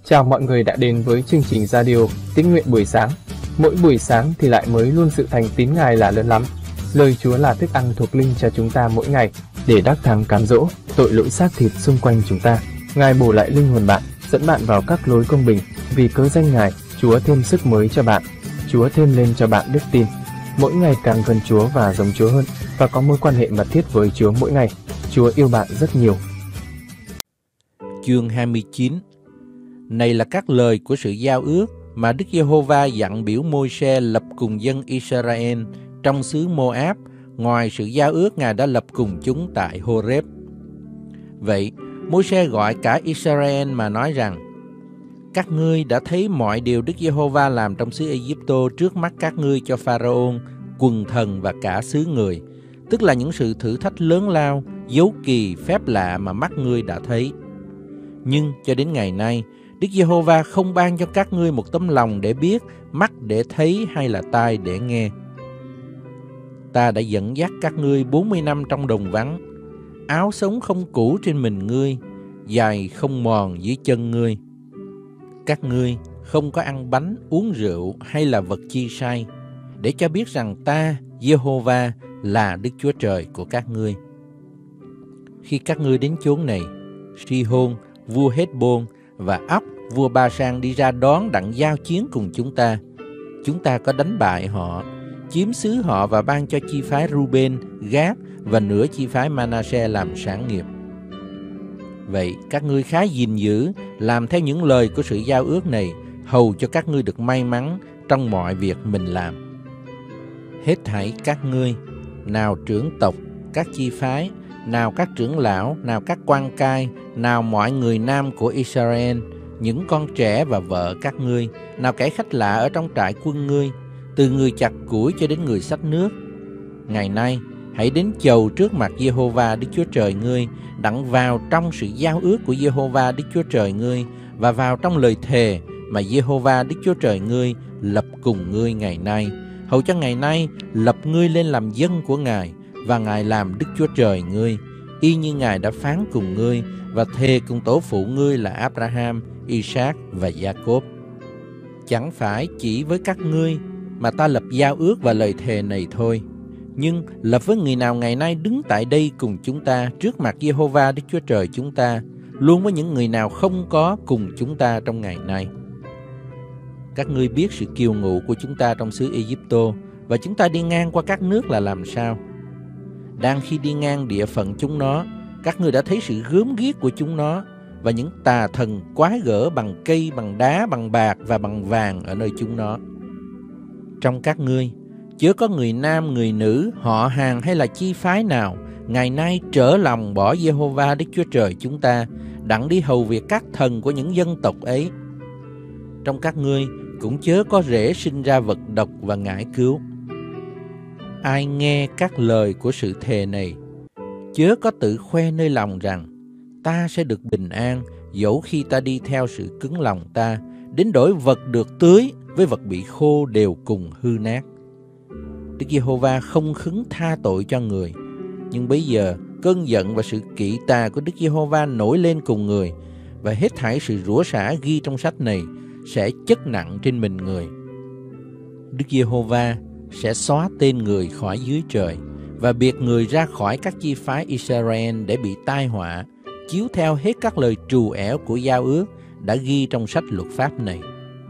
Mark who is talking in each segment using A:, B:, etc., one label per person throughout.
A: Chào mọi người đã đến với chương trình radio Tín nguyện buổi sáng. Mỗi buổi sáng thì lại mới luôn sự thành tín Ngài là lớn lắm. Lời Chúa là thức ăn thuộc linh cho chúng ta mỗi ngày để đắc thắng cám dỗ tội lỗi xác thịt xung quanh chúng ta. Ngài bổ lại linh hồn bạn, dẫn bạn vào các lối công bình. Vì cớ danh Ngài, Chúa thêm sức mới cho bạn. Chúa thêm lên cho bạn đức tin. Mỗi ngày càng gần Chúa và giống Chúa hơn, và có mối quan hệ mật thiết với Chúa mỗi ngày. Chúa yêu bạn rất nhiều.
B: Chương 29. Này là các lời của sự giao ước mà Đức Giê-hô-va dặn biểu Môi-se lập cùng dân Israel trong xứ Mô-áp, ngoài sự giao ước Ngài đã lập cùng chúng tại Hô-rép. Vậy, Môi-se gọi cả Israel mà nói rằng: Các ngươi đã thấy mọi điều Đức Giê-hô-va làm trong xứ Ê-díp-tô trước mắt các ngươi cho Pharaon, quần thần và cả xứ người, tức là những sự thử thách lớn lao, dấu kỳ, phép lạ mà mắt ngươi đã thấy. Nhưng cho đến ngày nay, Đức Giê-hô-va không ban cho các ngươi một tấm lòng để biết, mắt để thấy hay là tai để nghe. Ta đã dẫn dắt các ngươi 40 năm trong đồng vắng, áo sống không cũ trên mình ngươi, giày không mòn dưới chân ngươi. Các ngươi không có ăn bánh, uống rượu hay là vật chi sai, để cho biết rằng ta, Giê-hô-va, là Đức Chúa Trời của các ngươi. Khi các ngươi đến chốn này, Si-hôn, vua Hét-bôn và Ốc, vua Ba-sang đi ra đón đặng giao chiến cùng chúng ta có đánh bại họ, chiếm xứ họ và ban cho chi phái Ruben, Gát và nửa chi phái Ma-na-se làm sản nghiệp. Vậy các ngươi khá gìn giữ, làm theo những lời của sự giao ước này, hầu cho các ngươi được may mắn trong mọi việc mình làm. Hết thảy các ngươi, nào trưởng tộc, các chi phái, nào các trưởng lão, nào các quan cai, nào mọi người nam của Israel, những con trẻ và vợ các ngươi, nào kẻ khách lạ ở trong trại quân ngươi, từ người chặt củi cho đến người xách nước. Ngày nay, hãy đến chầu trước mặt Giê-hô-va Đức Chúa Trời ngươi, đặng vào trong sự giao ước của Giê-hô-va Đức Chúa Trời ngươi, và vào trong lời thề mà Giê-hô-va Đức Chúa Trời ngươi lập cùng ngươi ngày nay, hầu cho ngày nay lập ngươi lên làm dân của Ngài, và Ngài làm Đức Chúa Trời ngươi, y như Ngài đã phán cùng ngươi và thề cùng tổ phụ ngươi là Abraham, Isaac và Gia-cốp. Chẳng phải chỉ với các ngươi mà ta lập giao ước và lời thề này thôi, nhưng lập với người nào ngày nay đứng tại đây cùng chúng ta trước mặt Giê-hô-va Đức Chúa Trời chúng ta, luôn với những người nào không có cùng chúng ta trong ngày nay. Các ngươi biết sự kiêu ngụ của chúng ta trong xứ Ê-díp-tô, và chúng ta đi ngang qua các nước là làm sao. Đang khi đi ngang địa phận chúng nó, các ngươi đã thấy sự gớm ghiếc của chúng nó, và những tà thần quái gở bằng cây, bằng đá, bằng bạc và bằng vàng ở nơi chúng nó. Trong các ngươi, chớ có người nam, người nữ, họ hàng hay là chi phái nào ngày nay trở lòng bỏ Giê-hô-va Đức Chúa Trời chúng ta, đặng đi hầu việc các thần của những dân tộc ấy. Trong các ngươi cũng chớ có rễ sinh ra vật độc và ngải cứu. Ai nghe các lời của sự thề này, chớ có tự khoe nơi lòng rằng ta sẽ được bình an, dẫu khi ta đi theo sự cứng lòng ta, đến đổi vật được tưới với vật bị khô đều cùng hư nát. Đức Giê-hô-va không khứng tha tội cho người, nhưng bây giờ cơn giận và sự kỵ tà của Đức Giê-hô-va nổi lên cùng người, và hết thảy sự rủa xả ghi trong sách này sẽ chất nặng trên mình người. Đức Giê-hô-va sẽ xóa tên người khỏi dưới trời, và biệt người ra khỏi các chi phái Israel để bị tai họa, chiếu theo hết các lời trù ẻo của giao ước đã ghi trong sách luật pháp này.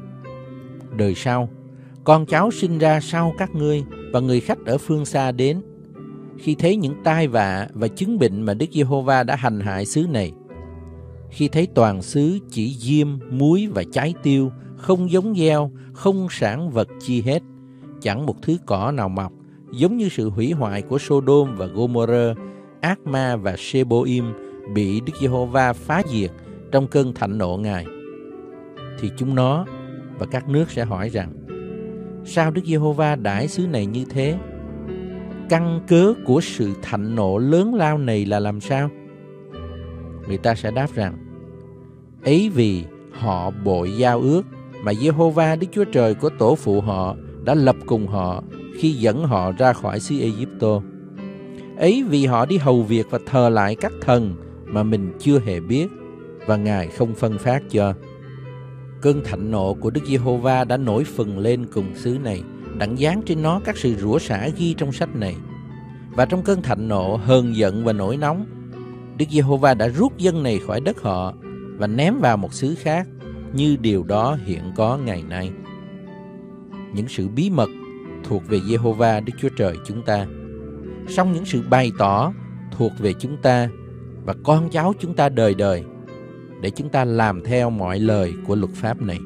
B: Đời sau, con cháu sinh ra sau các ngươi và người khách ở phương xa đến, khi thấy những tai vạ và chứng bệnh mà Đức Giê-hô-va đã hành hại xứ này, khi thấy toàn xứ chỉ diêm, muối và trái tiêu, không giống gieo, không sản vật chi hết, chẳng một thứ cỏ nào mọc, giống như sự hủy hoại của Sodom và Gomorrah, Ác-ma và Seboim bị Đức Giê-hô-va phá diệt trong cơn thạnh nộ Ngài, thì chúng nó và các nước sẽ hỏi rằng: sao Đức Giê-hô-va đãi xứ này như thế? Căn cớ của sự thạnh nộ lớn lao này là làm sao? Người ta sẽ đáp rằng: ấy vì họ bội giao ước mà Giê-hô-va Đức Chúa Trời của tổ phụ họ đã lập cùng họ khi dẫn họ ra khỏi xứ Ê-díp-tô. Ấy vì họ đi hầu việc và thờ lại các thần mà mình chưa hề biết, và Ngài không phân phát cho. Cơn thạnh nộ của Đức Giê-hô-va đã nổi phừng lên cùng xứ này, đặng giáng trên nó các sự rủa xả ghi trong sách này. Và trong cơn thạnh nộ, hờn giận và nổi nóng, Đức Giê-hô-va đã rút dân này khỏi đất họ và ném vào một xứ khác, như điều đó hiện có ngày nay. Những sự bí mật thuộc về Giê-hô-va Đức Chúa Trời chúng ta, song những sự bày tỏ thuộc về chúng ta và con cháu chúng ta đời đời, để chúng ta làm theo mọi lời của luật pháp này.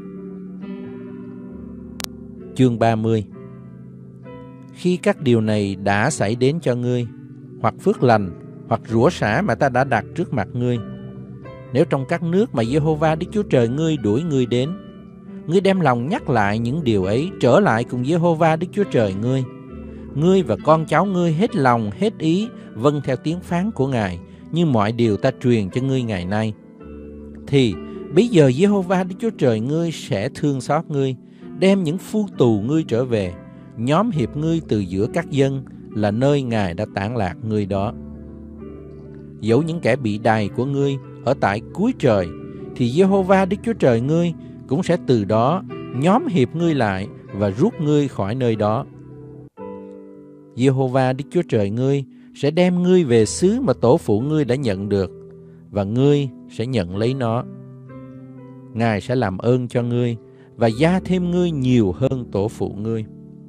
B: Chương 30. Khi các điều này đã xảy đến cho ngươi, hoặc phước lành, hoặc rủa xả mà ta đã đặt trước mặt ngươi, nếu trong các nước mà Giê-hô-va Đức Chúa Trời ngươi đuổi ngươi đến, ngươi đem lòng nhắc lại những điều ấy, trở lại cùng Giê-hô-va Đức Chúa Trời ngươi và con cháu ngươi hết lòng hết ý vâng theo tiếng phán của Ngài, như mọi điều ta truyền cho ngươi ngày nay, thì bây giờ Giê-hô-va Đức Chúa Trời ngươi sẽ thương xót ngươi, đem những phu tù ngươi trở về, nhóm hiệp ngươi từ giữa các dân, là nơi Ngài đã tản lạc ngươi đó. Dẫu những kẻ bị đày của ngươi ở tại cuối trời, thì Giê-hô-va Đức Chúa Trời ngươi cũng sẽ từ đó nhóm hiệp ngươi lại và rút ngươi khỏi nơi đó. Giê-hô-va Đức Chúa Trời ngươi sẽ đem ngươi về xứ mà tổ phụ ngươi đã nhận được, và ngươi sẽ nhận lấy nó. Ngài sẽ làm ơn cho ngươi và gia thêm ngươi nhiều hơn tổ phụ ngươi.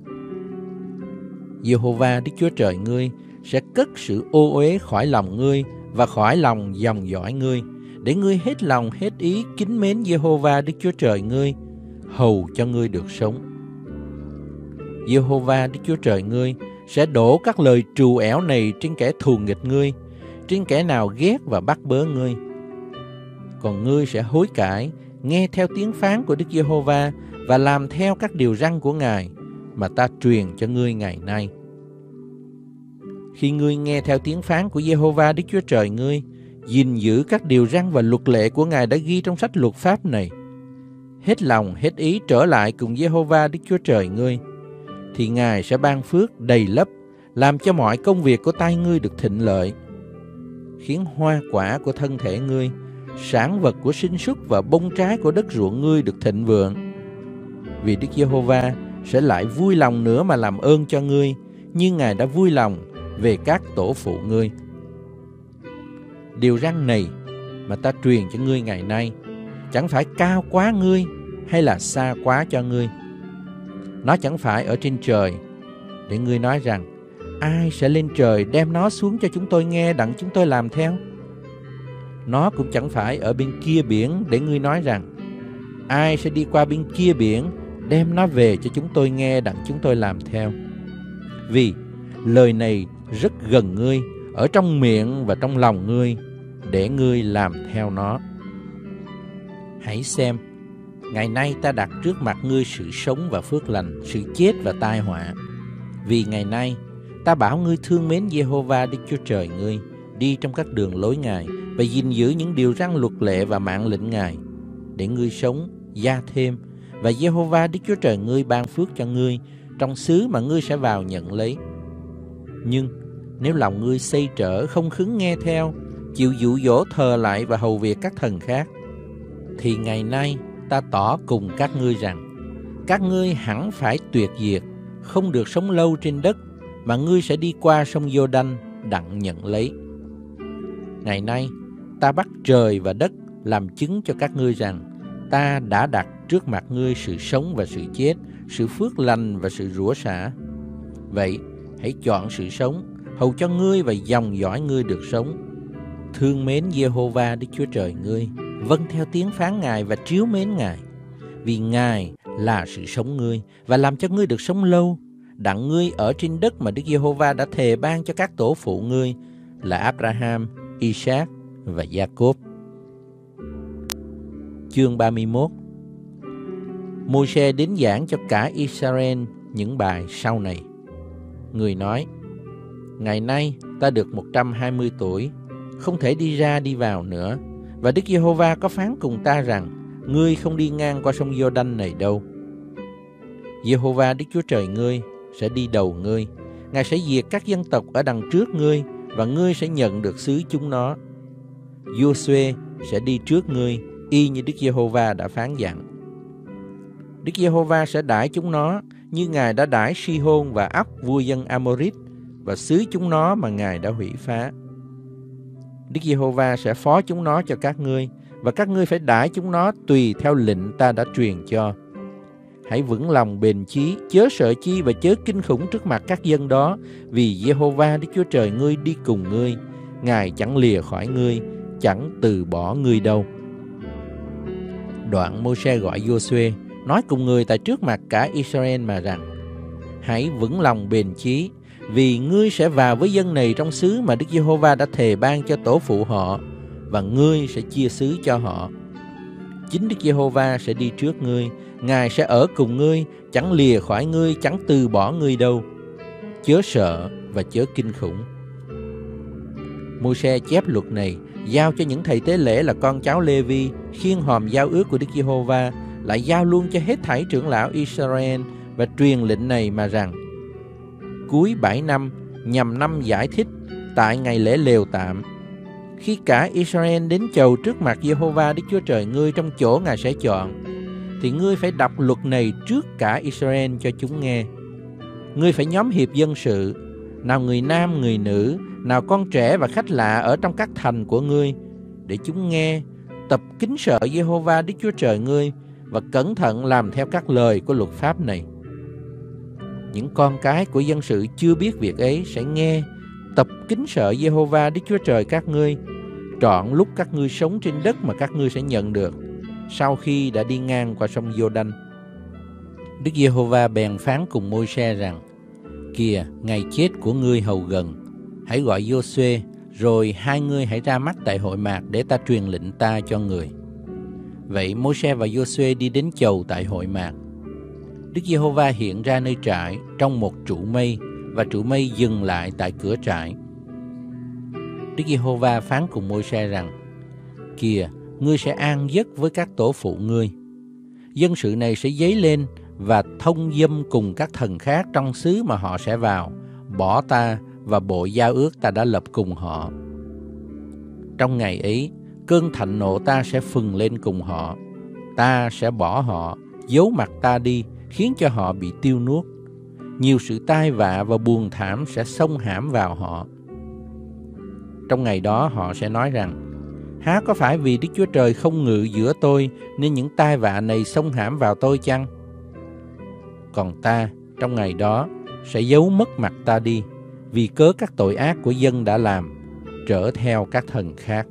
B: Giê-hô-va Đức Chúa Trời ngươi sẽ cất sự ô uế khỏi lòng ngươi và khỏi lòng dòng dõi ngươi, để ngươi hết lòng hết ý kính mến Giê-hô-va Đức Chúa Trời ngươi, hầu cho ngươi được sống. Giê-hô-va Đức Chúa Trời ngươi sẽ đổ các lời trù ẻo này trên kẻ thù nghịch ngươi, trên kẻ nào ghét và bắt bớ ngươi. Còn ngươi sẽ hối cải, nghe theo tiếng phán của Đức Giê-hô-va và làm theo các điều răn của Ngài mà ta truyền cho ngươi ngày nay. Khi ngươi nghe theo tiếng phán của Giê-hô-va Đức Chúa Trời ngươi, gìn giữ các điều răn và luật lệ của Ngài đã ghi trong sách luật pháp này, hết lòng hết ý trở lại cùng Giê-hô-va Đức Chúa Trời ngươi, thì Ngài sẽ ban phước đầy lấp, làm cho mọi công việc của tay ngươi được thịnh lợi, khiến hoa quả của thân thể ngươi, sản vật của sinh súc và bông trái của đất ruộng ngươi được thịnh vượng. Vì Đức Giê-hô-va sẽ lại vui lòng nữa mà làm ơn cho ngươi, như Ngài đã vui lòng về các tổ phụ ngươi. Điều răn này mà ta truyền cho ngươi ngày nay chẳng phải cao quá ngươi hay là xa quá cho ngươi. Nó chẳng phải ở trên trời để ngươi nói rằng ai sẽ lên trời đem nó xuống cho chúng tôi nghe đặng chúng tôi làm theo. Nó cũng chẳng phải ở bên kia biển để ngươi nói rằng ai sẽ đi qua bên kia biển đem nó về cho chúng tôi nghe đặng chúng tôi làm theo. Vì lời này rất gần ngươi, ở trong miệng và trong lòng ngươi, để ngươi làm theo nó. Hãy xem, ngày nay ta đặt trước mặt ngươi sự sống và phước lành, sự chết và tai họa. Vì ngày nay ta bảo ngươi thương mến Giê-hô-va Đức Chúa Trời ngươi, đi trong các đường lối Ngài và gìn giữ những điều răn luật lệ và mạng lệnh Ngài, để ngươi sống, gia thêm, và Giê-hô-va Đức Chúa Trời ngươi ban phước cho ngươi trong xứ mà ngươi sẽ vào nhận lấy. Nhưng nếu lòng ngươi xây trở, không khứng nghe theo, chịu dụ dỗ thờ lại và hầu việc các thần khác, thì ngày nay ta tỏ cùng các ngươi rằng các ngươi hẳn phải tuyệt diệt, không được sống lâu trên đất, mà ngươi sẽ đi qua sông Giô-đanh đặng nhận lấy. Ngày nay ta bắt trời và đất làm chứng cho các ngươi rằng ta đã đặt trước mặt ngươi sự sống và sự chết, sự phước lành và sự rủa xả. Vậy hãy chọn sự sống, hầu cho ngươi và dòng dõi ngươi được sống. Thương mến Giê-hô-va Đức Chúa Trời ngươi, vâng theo tiếng phán Ngài và trìu mến Ngài. Vì Ngài là sự sống ngươi và làm cho ngươi được sống lâu, đặng ngươi ở trên đất mà Đức Giê-hô-va đã thề ban cho các tổ phụ ngươi là Abraham, Isaac và Gia-cốp. Chương 31. Môi-se đến giảng cho cả Israel những bài sau này. Người nói: Ngày nay ta được 120 tuổi, không thể đi ra đi vào nữa, và Đức Giê-hô-va có phán cùng ta rằng ngươi không đi ngang qua sông Giô-đanh này đâu. Giê-hô-va Đức Chúa Trời ngươi sẽ đi đầu ngươi, Ngài sẽ diệt các dân tộc ở đằng trước ngươi, và ngươi sẽ nhận được xứ chúng nó. Giô-suê sẽ đi trước ngươi, y như Đức Giê-hô-va đã phán dặn. Đức Giê-hô-va sẽ đãi chúng nó như Ngài đã đãi Si-hôn và Óc vua dân Amorit và xứ chúng nó mà Ngài đã hủy phá. Đức Giê-hô-va sẽ phó chúng nó cho các ngươi, và các ngươi phải đãi chúng nó tùy theo lệnh ta đã truyền cho. Hãy vững lòng bền chí, chớ sợ chi và chớ kinh khủng trước mặt các dân đó, vì Giê-hô-va Đức Chúa Trời ngươi đi cùng ngươi, Ngài chẳng lìa khỏi ngươi, chẳng từ bỏ ngươi đâu. Đoạn Mô-se gọi Giô-suê, nói cùng người tại trước mặt cả Israel mà rằng: hãy vững lòng bền chí, vì ngươi sẽ vào với dân này trong xứ mà Đức Giê-hô-va đã thề ban cho tổ phụ họ, và ngươi sẽ chia xứ cho họ. Chính Đức Giê-hô-va sẽ đi trước ngươi, Ngài sẽ ở cùng ngươi, chẳng lìa khỏi ngươi, chẳng từ bỏ ngươi đâu. Chớ sợ và chớ kinh khủng. Mô-se chép luật này, giao cho những thầy tế lễ là con cháu Lê-vi, khiêng hòm giao ước của Đức Giê-hô-va, lại giao luôn cho hết thảy trưởng lão Israel, và truyền lệnh này mà rằng: cuối 7 năm, nhằm năm giải thích, tại ngày lễ lều tạm, khi cả Israel đến chầu trước mặt Giê-hô-va Đức Chúa Trời ngươi trong chỗ Ngài sẽ chọn, thì ngươi phải đọc luật này trước cả Israel cho chúng nghe. Ngươi phải nhóm hiệp dân sự, nào người nam người nữ, nào con trẻ và khách lạ ở trong các thành của ngươi, để chúng nghe, tập kính sợ Giê-hô-va Đức Chúa Trời ngươi, và cẩn thận làm theo các lời của luật pháp này. Những con cái của dân sự chưa biết việc ấy sẽ nghe, tập kính sợ Giê-hô-va Đức Chúa Trời các ngươi, trọn lúc các ngươi sống trên đất mà các ngươi sẽ nhận được, sau khi đã đi ngang qua sông Giô-đanh. Đức Giê-hô-va bèn phán cùng Môi-se rằng: kìa, ngày chết của ngươi hầu gần, hãy gọi Giô-suê, rồi hai ngươi hãy ra mắt tại hội mạc để ta truyền lệnh ta cho người. Vậy Môi-se và Giô-suê đi đến chầu tại hội mạc. Đức Giê-hô-va hiện ra nơi trại trong một trụ mây, và trụ mây dừng lại tại cửa trại. Đức Giê-hô-va phán cùng Môi-se rằng: kìa, ngươi sẽ an giấc với các tổ phụ ngươi. Dân sự này sẽ dấy lên và thông dâm cùng các thần khác trong xứ mà họ sẽ vào, bỏ ta và bộ giao ước ta đã lập cùng họ. Trong ngày ấy, cơn thạnh nộ ta sẽ phừng lên cùng họ. Ta sẽ bỏ họ, giấu mặt ta đi, khiến cho họ bị tiêu nuốt. Nhiều sự tai vạ và buồn thảm sẽ xông hãm vào họ. Trong ngày đó họ sẽ nói rằng: há có phải vì Đức Chúa Trời không ngự giữa tôi nên những tai vạ này xông hãm vào tôi chăng? Còn ta trong ngày đó sẽ giấu mất mặt ta đi, vì cớ các tội ác của dân đã làm, trở theo các thần khác.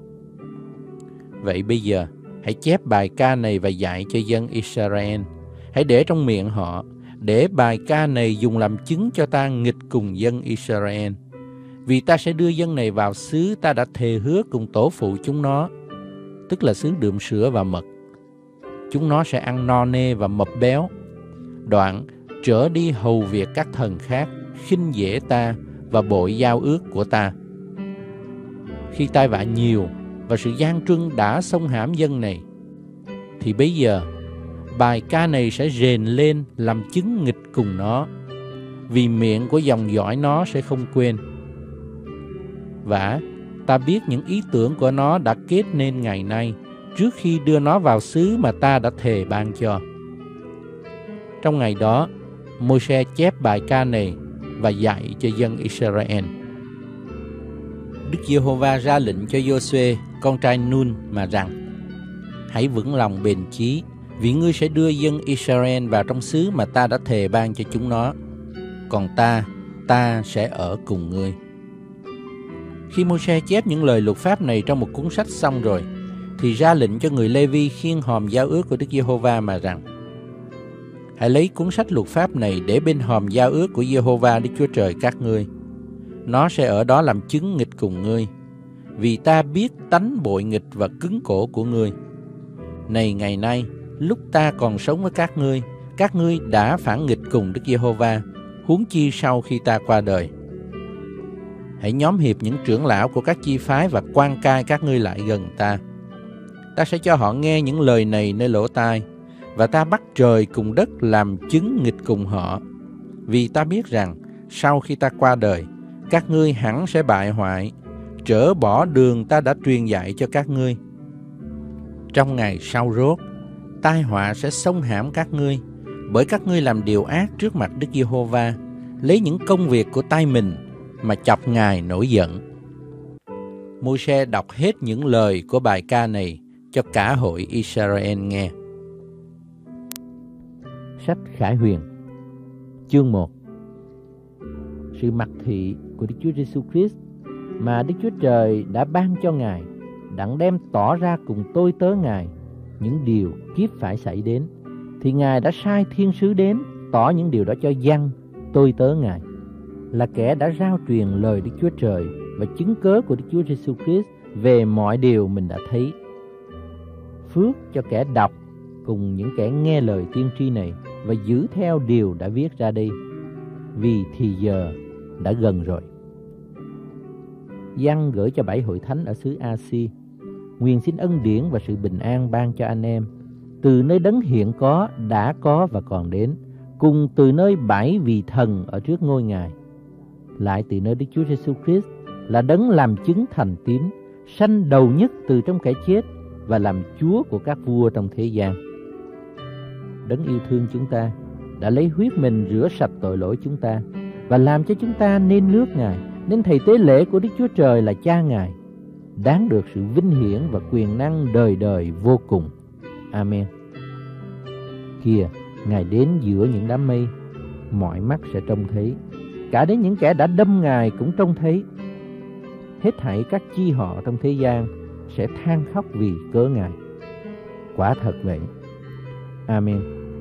B: Vậy bây giờ hãy chép bài ca này và dạy cho dân Israel. Hãy để trong miệng họ, để bài ca này dùng làm chứng cho ta nghịch cùng dân Israel. Vì ta sẽ đưa dân này vào xứ ta đã thề hứa cùng tổ phụ chúng nó, tức là xứ đượm sữa và mật. Chúng nó sẽ ăn no nê và mập béo, đoạn trở đi hầu việc các thần khác, khinh dễ ta và bội giao ước của ta. Khi tai vạ nhiều và sự gian truân đã xông hãm dân này, thì bây giờ bài ca này sẽ rền lên làm chứng nghịch cùng nó, vì miệng của dòng dõi nó sẽ không quên. Vả, ta biết những ý tưởng của nó đã kết nên ngày nay, trước khi đưa nó vào xứ mà ta đã thề ban cho. Trong ngày đó, Môi-se chép bài ca này và dạy cho dân Israel. Đức Giê-hô-va ra lệnh cho Giô-suê, con trai Nun mà rằng: hãy vững lòng bền chí, vì ngươi sẽ đưa dân Israel vào trong xứ mà ta đã thề ban cho chúng nó. Còn ta sẽ ở cùng ngươi. Khi Môi-se chép những lời luật pháp này trong một cuốn sách xong rồi, thì ra lệnh cho người Lê-vi khiêng hòm giao ước của Đức Giê-hô-va mà rằng: hãy lấy cuốn sách luật pháp này để bên hòm giao ước của Giê-hô-va Đức Chúa Trời các ngươi. Nó sẽ ở đó làm chứng nghịch cùng ngươi, vì ta biết tánh bội nghịch và cứng cổ của ngươi. Này ngày nay, lúc ta còn sống với các ngươi đã phản nghịch cùng Đức Giê-hô-va, huống chi sau khi ta qua đời. Hãy nhóm hiệp những trưởng lão của các chi phái và quan cai các ngươi lại gần ta. Ta sẽ cho họ nghe những lời này nơi lỗ tai, và ta bắt trời cùng đất làm chứng nghịch cùng họ. Vì ta biết rằng sau khi ta qua đời, các ngươi hẳn sẽ bại hoại, trở bỏ đường ta đã truyền dạy cho các ngươi. Trong ngày sau rốt, tai họa sẽ xông hãm các ngươi, bởi các ngươi làm điều ác trước mặt Đức Giê-hô-va, lấy những công việc của tay mình mà chọc Ngài nổi giận. Môi-se đọc hết những lời của bài ca này cho cả hội Israel nghe.
C: Sách Khải Huyền, chương 1. Sự mặc thị của Đức Chúa Giêsu Christ mà Đức Chúa Trời đã ban cho Ngài, đặng đem tỏ ra cùng tôi tớ Ngài những điều kiếp phải xảy đến, thì Ngài đã sai thiên sứ đến tỏ những điều đó cho dân tôi tớ Ngài, là kẻ đã rao truyền lời Đức Chúa Trời và chứng cớ của Đức Chúa Giêsu Christ về mọi điều mình đã thấy. Phước cho kẻ đọc cùng những kẻ nghe lời tiên tri này và giữ theo điều đã viết ra đây, vì thì giờ đã gần rồi. Giăng gửi cho 7 hội thánh ở xứ A-si, nguyện xin ân điển và sự bình an ban cho anh em, từ nơi đấng hiện có, đã có và còn đến, cùng từ nơi 7 vị thần ở trước ngôi Ngài, lại từ nơi Đức Chúa Giêsu Christ là đấng làm chứng thành tín, sanh đầu nhất từ trong kẻ chết và làm Chúa của các vua trong thế gian. Đấng yêu thương chúng ta đã lấy huyết mình rửa sạch tội lỗi chúng ta và làm cho chúng ta nên nước Ngài, nên thầy tế lễ của Đức Chúa Trời là Cha Ngài, đáng được sự vinh hiển và quyền năng đời đời vô cùng. Amen. Kìa, Ngài đến giữa những đám mây, mọi mắt sẽ trông thấy, cả đến những kẻ đã đâm Ngài cũng trông thấy. Hết thảy các chi họ trong thế gian sẽ than khóc vì cớ Ngài. Quả thật vậy. Amen.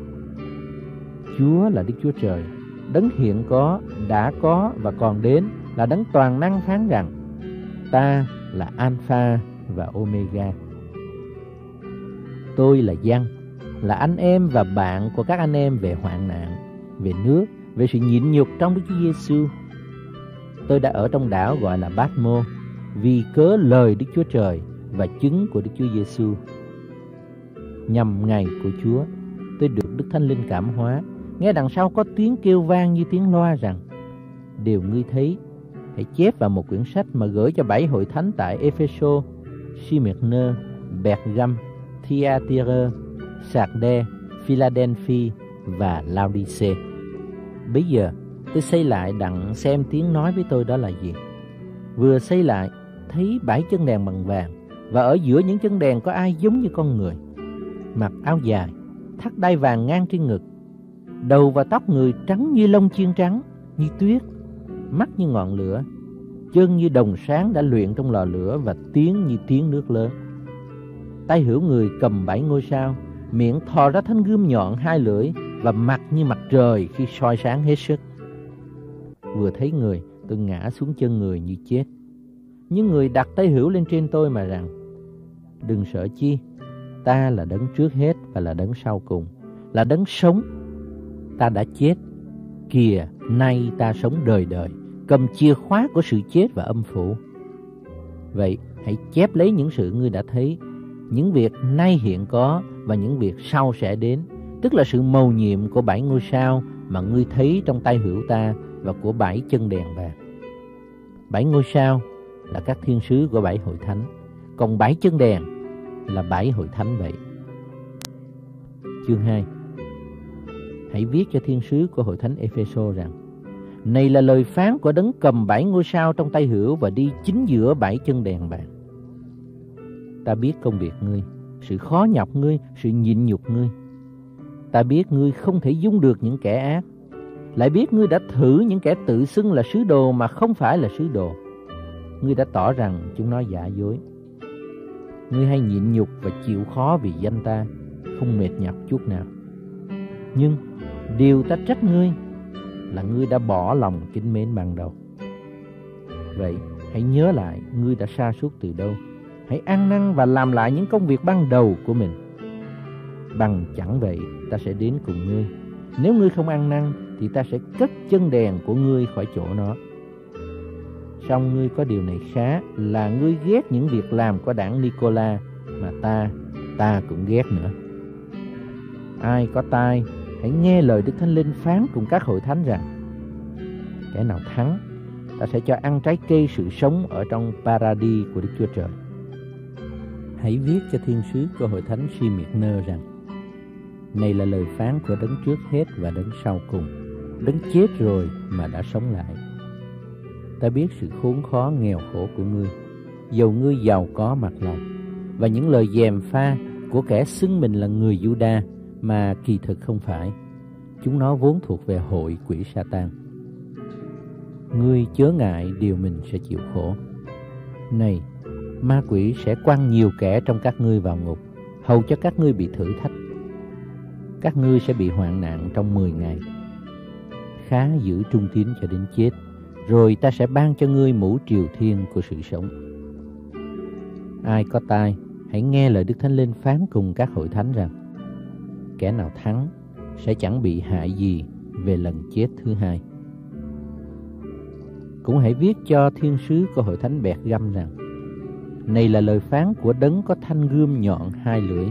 C: Chúa là Đức Chúa Trời, đấng hiện có, đã có và còn đến, là đấng toàn năng phán rằng: Ta là Alpha và Omega. Tôi là Giăng, là anh em và bạn của các anh em về hoạn nạn, về nước, về sự nhịn nhục trong Đức Chúa Giêsu. Tôi đã ở trong đảo gọi là Bát-mô vì cớ lời Đức Chúa Trời và chứng của Đức Chúa Giêsu. Nhằm ngày của Chúa, tôi được Đức Thánh Linh cảm hóa, nghe đằng sau có tiếng kêu vang như tiếng loa rằng: Điều ngươi thấy, hãy chép vào một quyển sách mà gửi cho 7 hội thánh tại Epheso, Smyrna, Pergam, Thyatira, Sardes, Philadelphia và Laodice. Bây giờ tôi xây lại đặng xem tiếng nói với tôi đó là gì. Vừa xây lại, thấy 7 chân đèn bằng vàng, và ở giữa những chân đèn có ai giống như con người, mặc áo dài, thắt đai vàng ngang trên ngực. Đầu và tóc người trắng như lông chiên trắng, như tuyết, mắt như ngọn lửa, chân như đồng sáng đã luyện trong lò lửa, và tiếng như tiếng nước lớn. Tay hữu người cầm 7 ngôi sao, miệng thò ra thanh gươm nhọn 2 lưỡi, và mặt như mặt trời khi soi sáng hết sức. Vừa thấy người, tôi ngã xuống chân người như chết. Nhưng người đặt tay hữu lên trên tôi mà rằng: Đừng sợ chi, ta là đấng trước hết và là đấng sau cùng, là đấng sống. Ta đã chết, kìa nay ta sống đời đời, cầm chìa khóa của sự chết và âm phủ. Vậy hãy chép lấy những sự ngươi đã thấy, những việc nay hiện có và những việc sau sẽ đến, tức là sự mầu nhiệm của 7 ngôi sao mà ngươi thấy trong tay hữu ta, và của 7 chân đèn vàng. 7 ngôi sao là các thiên sứ của 7 hội thánh, còn 7 chân đèn là 7 hội thánh vậy. Chương 2. Hãy viết cho thiên sứ của hội thánh Epheso rằng: Này là lời phán của đấng cầm 7 ngôi sao trong tay hữu và đi chính giữa 7 chân đèn vàng. Ta biết công việc ngươi, sự khó nhọc ngươi, sự nhịn nhục ngươi. Ta biết ngươi không thể dung được những kẻ ác, lại biết ngươi đã thử những kẻ tự xưng là sứ đồ mà không phải là sứ đồ. Ngươi đã tỏ rằng chúng nó giả dối. Ngươi hay nhịn nhục và chịu khó vì danh ta, không mệt nhọc chút nào. Nhưng điều ta trách ngươi là ngươi đã bỏ lòng kính mến ban đầu. Vậy hãy nhớ lại ngươi đã sa sút từ đâu. Hãy ăn năn và làm lại những công việc ban đầu của mình. Bằng chẳng vậy ta sẽ đến cùng ngươi. Nếu ngươi không ăn năn thì ta sẽ cất chân đèn của ngươi khỏi chỗ nó. Song ngươi có điều này khá, là ngươi ghét những việc làm của đảng Nicola, mà ta cũng ghét nữa. Ai có tai, hãy nghe lời Đức Thánh Linh phán cùng các hội thánh rằng: Kẻ nào thắng, ta sẽ cho ăn trái cây sự sống ở trong Paradis của Đức Chúa Trời. Hãy viết cho thiên sứ của hội thánh Smyrna rằng: Này là lời phán của đấng trước hết và đấng sau cùng, đấng chết rồi mà đã sống lại. Ta biết sự khốn khó nghèo khổ của ngươi, dầu ngươi giàu có mặt lòng, và những lời gièm pha của kẻ xưng mình là người Giu-đa mà kỳ thực không phải. Chúng nó vốn thuộc về hội quỷ Sa-tan. Ngươi chớ ngại điều mình sẽ chịu khổ. Này, ma quỷ sẽ quăng nhiều kẻ trong các ngươi vào ngục, hầu cho các ngươi bị thử thách. Các ngươi sẽ bị hoạn nạn trong 10 ngày. Khá giữ trung tín cho đến chết, rồi ta sẽ ban cho ngươi mũ triều thiên của sự sống. Ai có tai, hãy nghe lời Đức Thánh Linh phán cùng các hội thánh rằng, kẻ nào thắng sẽ chẳng bị hại gì về lần chết thứ hai. Cũng hãy viết cho thiên sứ của hội thánh Bẹt Găm rằng, này là lời phán của đấng có thanh gươm nhọn 2 lưỡi.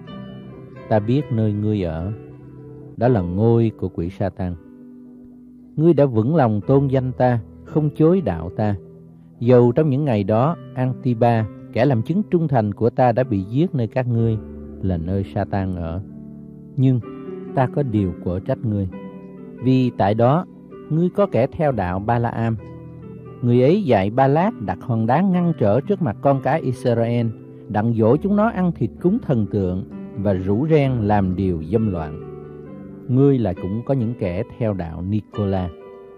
C: Ta biết nơi ngươi ở, đó là ngôi của quỷ Sa-tan. Ngươi đã vững lòng tôn danh ta, không chối đạo ta. Dầu trong những ngày đó, Antiba, kẻ làm chứng trung thành của ta, đã bị giết nơi các ngươi, là nơi Sa-tan ở. Nhưng ta có điều quở trách ngươi, vì tại đó ngươi có kẻ theo đạo Ba-la-am. Người ấy dạy Ba-lát đặt hòn đá ngăn trở trước mặt con cái Israel, đặng dỗ chúng nó ăn thịt cúng thần tượng và rủ ren làm điều dâm loạn. Ngươi lại cũng có những kẻ theo đạo Nicola.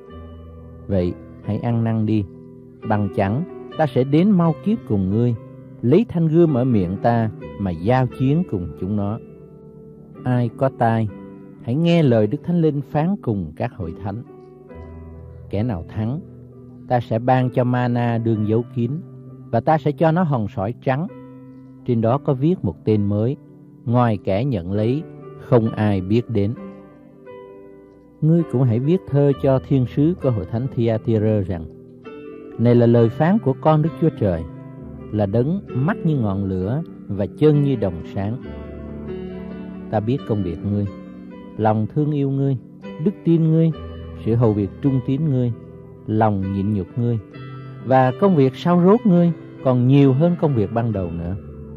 C: Vậy hãy ăn năn đi, bằng chẳng ta sẽ đến mau kiếp cùng ngươi, lấy thanh gươm ở miệng ta mà giao chiến cùng chúng nó. Ai có tai, hãy nghe lời Đức Thánh Linh phán cùng các hội thánh. Kẻ nào thắng, ta sẽ ban cho mana đương giấu kín, và ta sẽ cho nó hòn sỏi trắng. Trên đó có viết một tên mới, ngoài kẻ nhận lấy, không ai biết đến. Ngươi cũng hãy viết thơ cho thiên sứ của hội thánh Thyatira rằng, này là lời phán của con Đức Chúa Trời, là đấng mắt như ngọn lửa và chân như đồng sáng. Ta biết công việc ngươi, lòng thương yêu ngươi, đức tin ngươi, sự hầu việc trung tín ngươi, lòng nhịn nhục ngươi, và công việc sau rốt ngươi còn nhiều hơn công việc ban đầu nữa.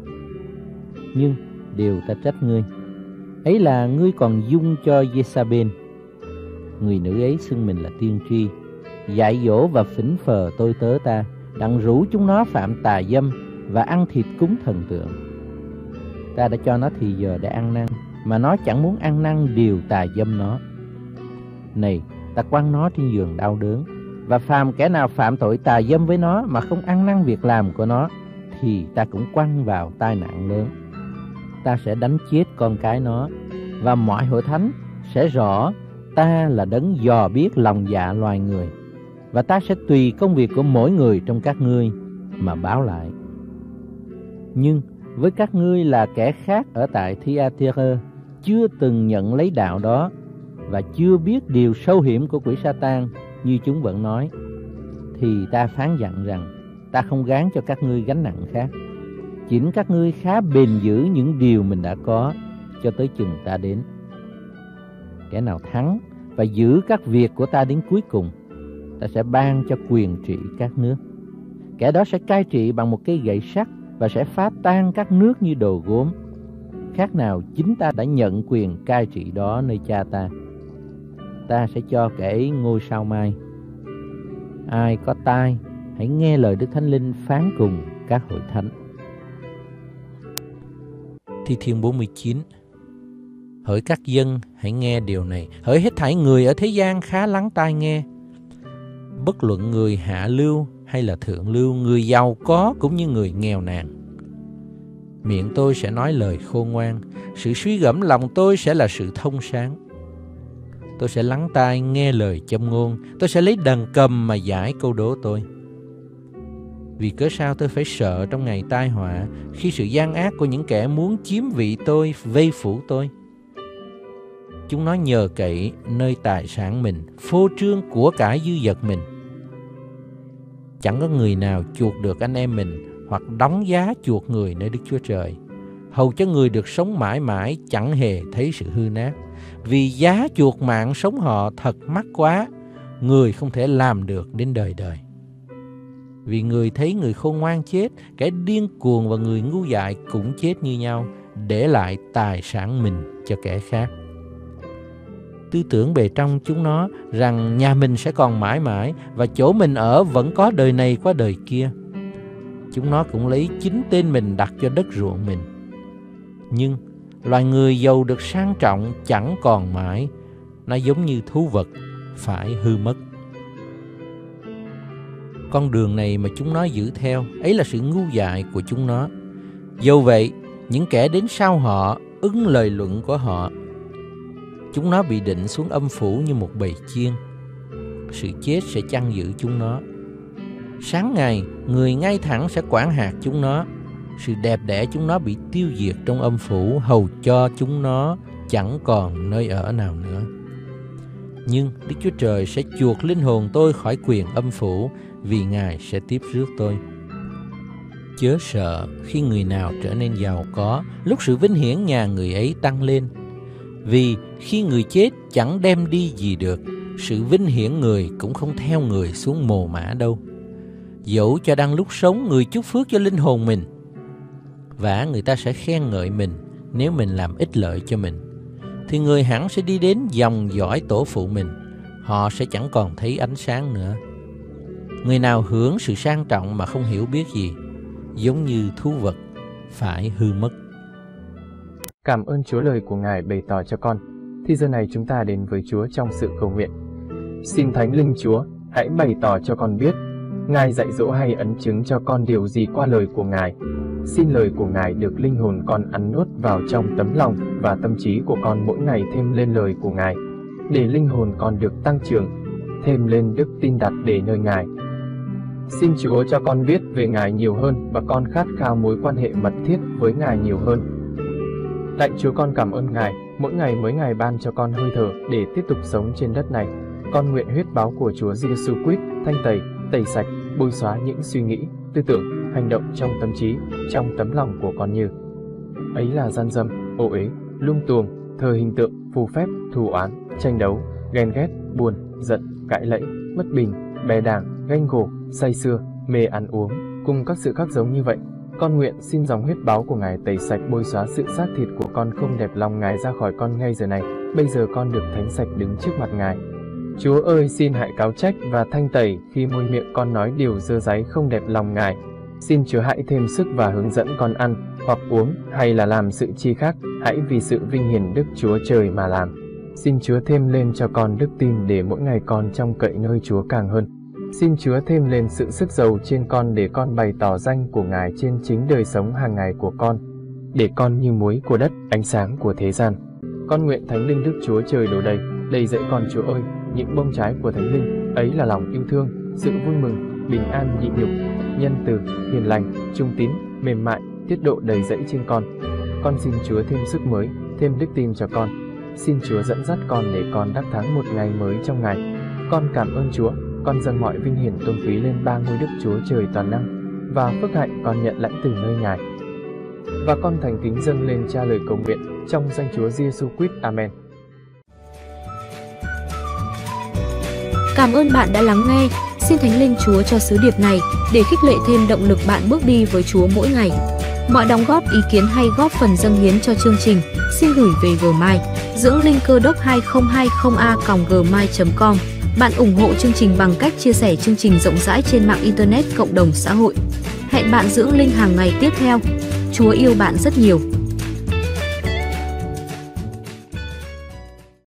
C: Nhưng điều ta trách ngươi, ấy là ngươi còn dung cho Jezabel, người nữ ấy xưng mình là tiên tri, dạy dỗ và phỉnh phờ tôi tớ ta, đặng rủ chúng nó phạm tà dâm và ăn thịt cúng thần tượng. Ta đã cho nó thì giờ để ăn năn, mà nó chẳng muốn ăn năn điều tà dâm nó. Này, ta quăng nó trên giường đau đớn, và phàm kẻ nào phạm tội tà dâm với nó mà không ăn năn việc làm của nó, thì ta cũng quăng vào tai nạn lớn. Ta sẽ đánh chết con cái nó, và mọi hội thánh sẽ rõ ta là đấng dò biết lòng dạ loài người, và ta sẽ tùy công việc của mỗi người trong các ngươi mà báo lại. Nhưng với các ngươi là kẻ khác ở tại Thyatira, chưa từng nhận lấy đạo đó, và chưa biết điều sâu hiểm của quỷ Sa-tan như chúng vẫn nói, thì ta phán dặn rằng ta không gán cho các ngươi gánh nặng khác. Chính các ngươi khá bền giữ những điều mình đã có, cho tới chừng ta đến. Kẻ nào thắng và giữ các việc của ta đến cuối cùng, ta sẽ ban cho quyền trị các nước. Kẻ đó sẽ cai trị bằng một cây gậy sắt và sẽ phá tan các nước như đồ gốm. Khác nào chính ta đã nhận quyền cai trị đó nơi cha ta. Ta sẽ cho kẻ ấy ngôi sao mai. Ai có tai, hãy nghe lời Đức Thánh Linh phán cùng các hội thánh.
B: Thi Thiên 49. Hỡi các dân, hãy nghe điều này. Hỡi hết thảy người ở thế gian khá lắng tai nghe. Bất luận người hạ lưu hay là thượng lưu, người giàu có cũng như người nghèo nàn, miệng tôi sẽ nói lời khôn ngoan, sự suy gẫm lòng tôi sẽ là sự thông sáng. Tôi sẽ lắng tai nghe lời châm ngôn, tôi sẽ lấy đàn cầm mà giải câu đố tôi. Vì cớ sao tôi phải sợ trong ngày tai họa, khi sự gian ác của những kẻ muốn chiếm vị tôi vây phủ tôi? Chúng nó nhờ cậy nơi tài sản mình, phô trương của cải dư dật mình. Chẳng có người nào chuộc được anh em mình, hoặc đóng giá chuộc người nơi Đức Chúa Trời, hầu cho người được sống mãi mãi chẳng hề thấy sự hư nát. Vì giá chuộc mạng sống họ thật mắc quá, người không thể làm được đến đời đời. Vì người thấy người khôn ngoan chết, kẻ điên cuồng và người ngu dại cũng chết như nhau. để lại tài sản mình cho kẻ khác. Tư tưởng bề trong chúng nó rằng nhà mình sẽ còn mãi mãi và chỗ mình ở vẫn có đời này qua đời kia. Chúng nó cũng lấy chính tên mình đặt cho đất ruộng mình. Nhưng loài người giàu được sang trọng chẳng còn mãi, nó giống như thú vật phải hư mất. Con đường này mà chúng nó giữ theo, ấy là sự ngu dại của chúng nó. Dẫu vậy, những kẻ đến sau họ ứng lời luận của họ. Chúng nó bị định xuống âm phủ như một bầy chiên. Sự chết sẽ chăn giữ chúng nó. Sáng ngày, người ngay thẳng sẽ quản hạt chúng nó. Sự đẹp đẽ chúng nó bị tiêu diệt trong âm phủ, hầu cho chúng nó chẳng còn nơi ở nào nữa. Nhưng Đức Chúa Trời sẽ chuộc linh hồn tôi khỏi quyền âm phủ, vì Ngài sẽ tiếp rước tôi. Chớ sợ khi người nào trở nên giàu có, lúc sự vinh hiển nhà người ấy tăng lên. Vì khi người chết chẳng đem đi gì được, sự vinh hiển người cũng không theo người xuống mồ mả đâu. Dẫu cho đang lúc sống người chúc phước cho linh hồn mình, và người ta sẽ khen ngợi mình nếu mình làm ích lợi cho mình, thì người hẳn sẽ đi đến dòng dõi tổ phụ mình, họ sẽ chẳng còn thấy ánh sáng nữa. Người nào hưởng sự sang trọng mà không hiểu biết gì, giống như thú vật phải hư mất.
A: Cảm ơn Chúa lời của Ngài bày tỏ cho con. Thì giờ này chúng ta đến với Chúa trong sự cầu nguyện. Xin Thánh Linh Chúa, hãy bày tỏ cho con biết, Ngài dạy dỗ hay ấn chứng cho con điều gì qua lời của Ngài. Xin lời của Ngài được linh hồn con ăn nuốt vào trong tấm lòng và tâm trí của con mỗi ngày thêm lên lời của Ngài, để linh hồn con được tăng trưởng, thêm lên đức tin đặt để nơi Ngài. Xin Chúa cho con biết về Ngài nhiều hơn và con khát khao mối quan hệ mật thiết với Ngài nhiều hơn. Lạy Chúa, con cảm ơn Ngài, mỗi ngày mới Ngài ban cho con hơi thở để tiếp tục sống trên đất này. Con nguyện huyết báo của Chúa Giêsu Christ thanh tẩy, tẩy sạch, bôi xóa những suy nghĩ, tư tưởng, hành động trong tâm trí, trong tấm lòng của con như ấy là gian dâm, ô uế, lung tuồng, thờ hình tượng, phù phép, thù oán, tranh đấu, ghen ghét, buồn, giận, cãi lẫy, bất bình, bè đảng, ganh gổ, say sưa, mê ăn uống, cùng các sự khác giống như vậy. Con nguyện xin dòng huyết báo của Ngài tẩy sạch, bôi xóa sự xác thịt của con không đẹp lòng Ngài ra khỏi con ngay giờ này. Bây giờ con được thánh sạch đứng trước mặt Ngài. Chúa ơi, xin hãy cáo trách và thanh tẩy khi môi miệng con nói điều dơ dáy không đẹp lòng Ngài. Xin Chúa hãy thêm sức và hướng dẫn con ăn, hoặc uống, hay là làm sự chi khác, hãy vì sự vinh hiển Đức Chúa Trời mà làm. Xin Chúa thêm lên cho con đức tin để mỗi ngày con trông cậy nơi Chúa càng hơn. Xin Chúa thêm lên sự sức giàu trên con để con bày tỏ danh của Ngài trên chính đời sống hàng ngày của con, để con như muối của đất, ánh sáng của thế gian. Con nguyện Thánh Linh Đức Chúa Trời đổ đầy dẫy con. Chúa ơi, những bông trái của Thánh Linh ấy là lòng yêu thương, sự vui mừng, bình an, nhịn nhục, nhân từ, hiền lành, trung tín, mềm mại, tiết độ đầy dẫy trên con. Con xin Chúa thêm sức mới, thêm đức tin cho con. Xin Chúa dẫn dắt con để con đắc thắng một ngày mới trong Ngài. Con cảm ơn Chúa. Con dâng mọi vinh hiển tôn quý lên ba ngôi Đức Chúa Trời toàn năng, và phước hạnh con nhận lãnh từ nơi Ngài. Và con thành kính dâng lên Cha lời cầu nguyện trong danh Chúa Giêsu Christ. Amen.
D: Cảm ơn bạn đã lắng nghe. Xin Thánh Linh Chúa cho sứ điệp này để khích lệ thêm động lực bạn bước đi với Chúa mỗi ngày. Mọi đóng góp, ý kiến hay góp phần dâng hiến cho chương trình xin gửi về Gmail dưỡng linh cơ đốc 2020a@gmail.com. Bạn ủng hộ chương trình bằng cách chia sẻ chương trình rộng rãi trên mạng Internet, cộng đồng xã hội. Hẹn bạn dưỡng linh hàng ngày tiếp theo. Chúa yêu bạn rất nhiều.